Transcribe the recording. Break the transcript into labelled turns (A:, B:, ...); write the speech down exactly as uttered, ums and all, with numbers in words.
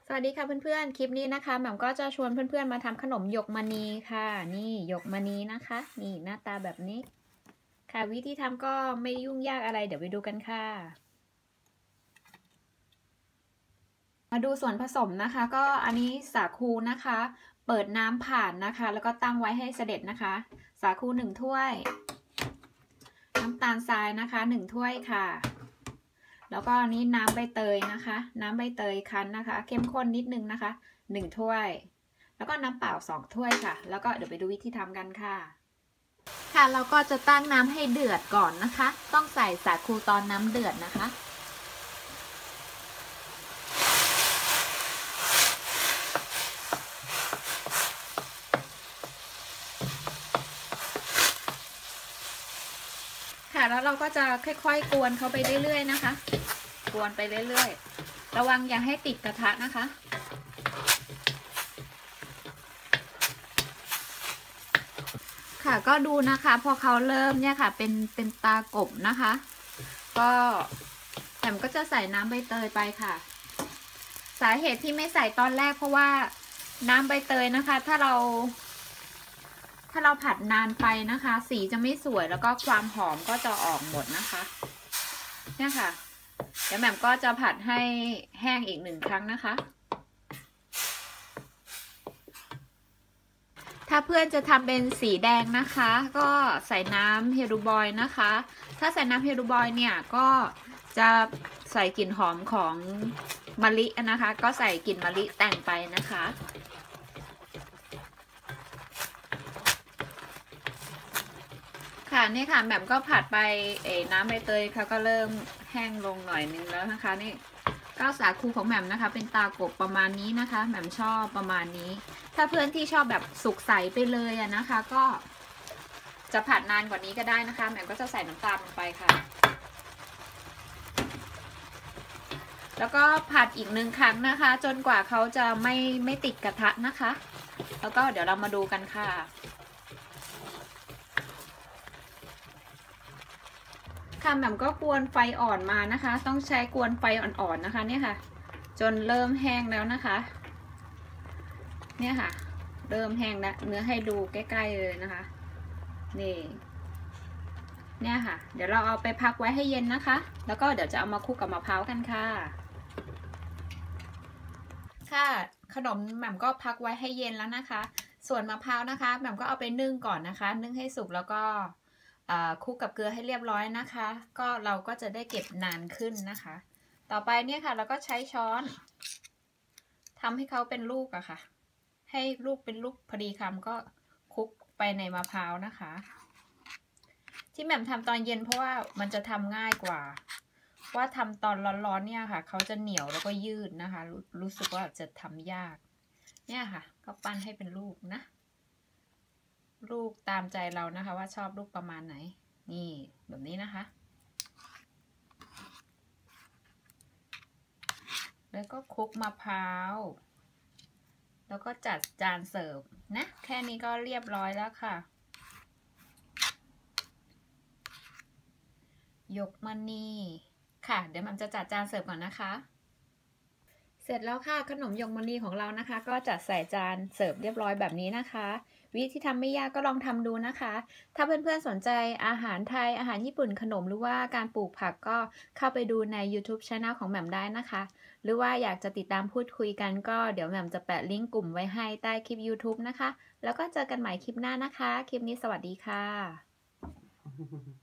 A: สวัสดีค่ะเพื่อนๆ คลิปนี้นะคะแหม่มก็จะชวนเพื่อนๆมาทำขนมหยกมณีค่ะนี่หยกมณีนะคะนี่หน้าตาแบบนี้ค่ะวิธีทำก็ไม่ยุ่งยากอะไรเดี๋ยวไปดูกันค่ะมาดูส่วนผสมนะคะก็อันนี้สาคูนะคะเปิดน้ำผ่านนะคะแล้วก็ตั้งไว้ให้เสด็จนะคะสาคูหนึ่งถ้วยน้ำตาลทรายนะคะหนึ่งถ้วยค่ะแล้วก็อันนี้น้ำใบเตยนะคะน้ำใบเตยคั้นนะคะเข้มข้นนิดนึงนะคะหนึ่งถ้วยแล้วก็น้ำเปล่าสองถ้วยค่ะแล้วก็เดี๋ยวไปดูวิธีทำกันค่ะค่ะเราก็จะตั้งน้ำให้เดือดก่อนนะคะต้องใส่สาคูตอนน้ำเดือดนะคะค่ะแล้วเราก็จะค่อยๆกวนเขาไปเรื่อยๆนะคะกวนไปเรื่อยๆระวังอย่าให้ติดกระทะนะคะค่ะก็ดูนะคะพอเขาเริ่มเนี่ยค่ะเป็นเป็นตากบนะคะก็แหม่มก็จะใส่น้ำใบเตยไปค่ะสาเหตุที่ไม่ใส่ตอนแรกเพราะว่าน้ำใบเตยนะคะถ้าเราถ้าเราผัดนานไปนะคะสีจะไม่สวยแล้วก็ความหอมก็จะออกหมดนะคะเนี่ยค่ะเดี๋ยวแหม่มก็จะผัดให้แห้งอีกหนึ่งครั้งนะคะถ้าเพื่อนจะทำเป็นสีแดงนะคะก็ใส่น้ำเฮลูบอยนะคะถ้าใส่น้ำเฮลูบอยเนี่ยก็จะใส่กลิ่นหอมของมะลินะคะก็ใส่กลิ่นมะลิแต่งไปนะคะค่ะนี่ค่ะแหม่มก็ผัดไปเอ๋น้ำใบเตยค่ะก็เริ่มแห้งลงหน่อยนึงแล้วนะคะนี่ก็สาคูของแหม่มนะคะเป็นตากบประมาณนี้นะคะแหม่มชอบประมาณนี้ถ้าเพื่อนที่ชอบแบบสุกใสไปเลยอะนะคะก็จะผัดนานกว่านี้ก็ได้นะคะแหม่มก็จะใส่น้ำตาลลงไปค่ะแล้วก็ผัดอีกหนึ่งครั้งนะคะจนกว่าเขาจะไม่ไม่ติดกระทะนะคะแล้วก็เดี๋ยวเรามาดูกันค่ะค่ะแหม่มก็กวนไฟอ่อนมานะคะต้องใช้กวนไฟอ่อนๆนะคะเนี่ยค่ะจนเริ่มแห้งแล้วนะคะเนี่ยค่ะเริ่มแห้งแล้วเนื้อให้ดูใกล้ๆเลยนะคะนี่เนี่ยค่ะเดี๋ยวเราเอาไปพักไว้ให้เย็นนะคะแล้วก็เดี๋ยวจะเอามาคลุกกับมะพร้าวกันค่ะค่ะขนมแหม่มก็พักไว้ให้เย็นแล้วนะคะส่วนมะพร้าวนะคะแหม่มก็เอาไปนึ่งก่อนนะคะนึ่งให้สุกแล้วก็คลุกกับเกลือให้เรียบร้อยนะคะก็เราก็จะได้เก็บนานขึ้นนะคะต่อไปเนี่ยค่ะเราก็ใช้ช้อนทำให้เขาเป็นลูกอะค่ะให้ลูกเป็นลูกพอดีคำก็คลุกไปในมะพร้าวนะคะที่แหม่มทำตอนเย็นเพราะว่ามันจะทำง่ายกว่าว่าทำตอนร้อนๆเนี่ยค่ะเขาจะเหนียวแล้วก็ยืดนะคะรรู้สึกว่าจะทำยากเนี่ยค่ะก็ปั้นให้เป็นลูกนะลูกตามใจเรานะคะว่าชอบลูกประมาณไหนนี่แบบนี้นะคะแล้วก็คลุกมะพร้าวแล้วก็จัดจานเสิร์ฟนะแค่นี้ก็เรียบร้อยแล้วค่ะหยกมณีค่ะเดี๋ยวมันจะจัดจานเสิร์ฟก่อนนะคะเสร็จแล้วค่ะขนมหยกมณีของเรานะคะก็จัดใส่จานเสิร์ฟเรียบร้อยแบบนี้นะคะวิธีทำไม่ยากก็ลองทำดูนะคะถ้าเพื่อนๆสนใจอาหารไทยอาหารญี่ปุ่นขนมหรือว่าการปลูกผักก็เข้าไปดูใน YouTube Channel ของแหม่มได้นะคะหรือว่าอยากจะติดตามพูดคุยกันก็เดี๋ยวแหม่มจะแปะลิงก์กลุ่มไว้ให้ใต้คลิป YouTube นะคะแล้วก็เจอกันใหม่คลิปหน้านะคะคลิปนี้สวัสดีค่ะ